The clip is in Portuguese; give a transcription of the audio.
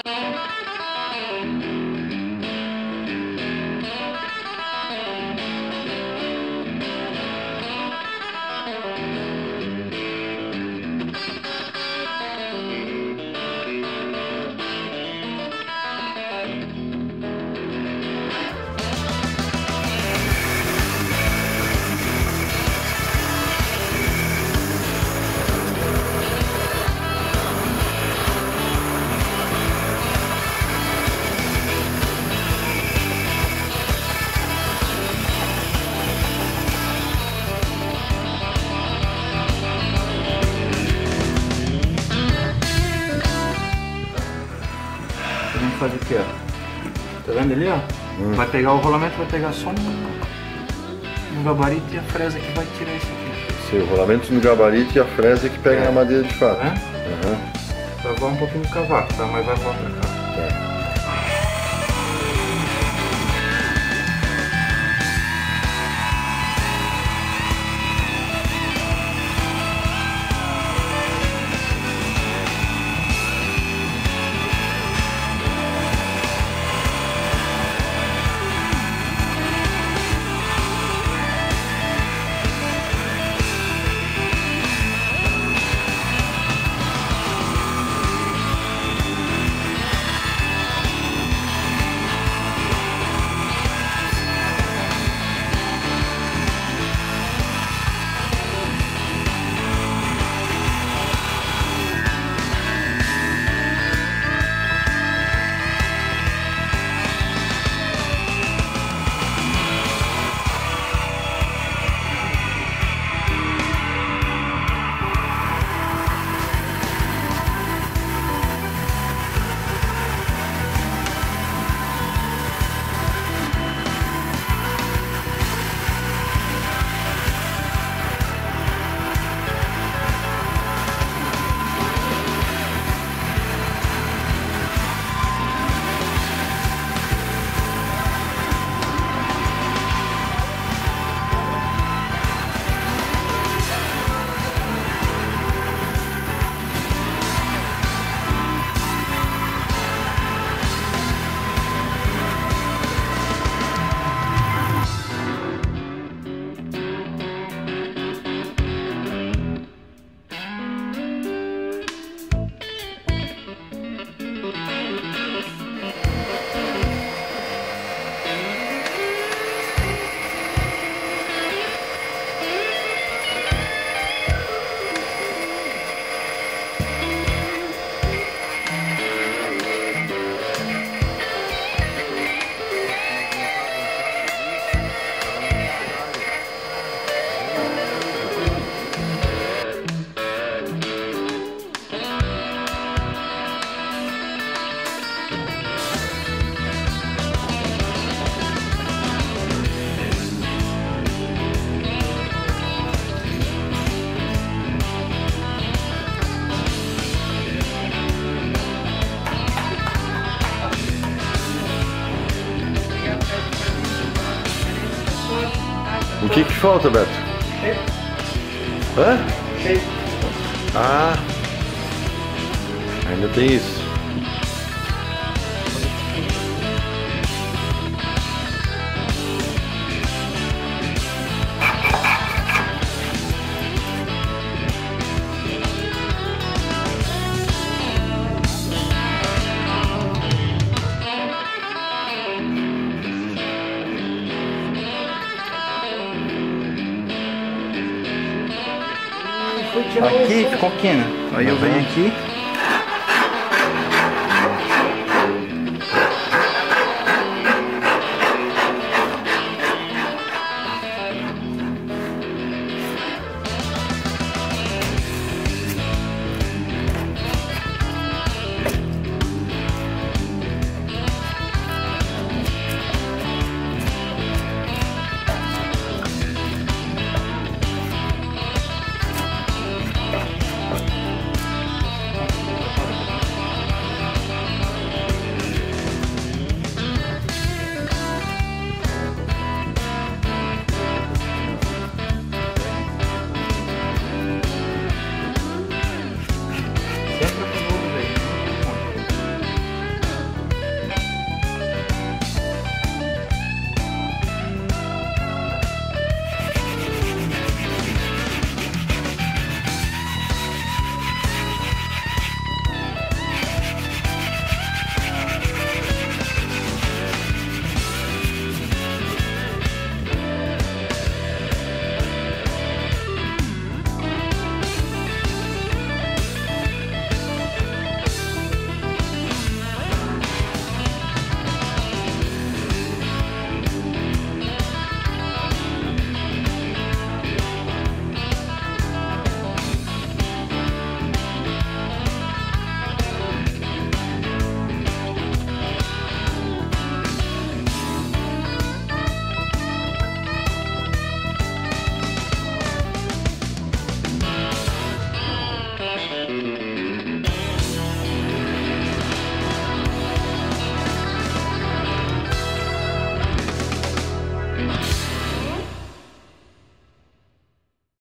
Vamos fazer o que, ó? Tá vendo ali, ó? Vai pegar o rolamento, vai pegar só um gabarito e a fresa que vai tirar isso aqui. Sim, o rolamento no gabarito e a fresa que pega na madeira de fato. Vai voar um pouquinho no cavaco, tá? Mas vai voar pra cá. O que falta, Beto? Hã? Ah, ainda tem isso. Aqui ficou quina. Aí eu venho aqui.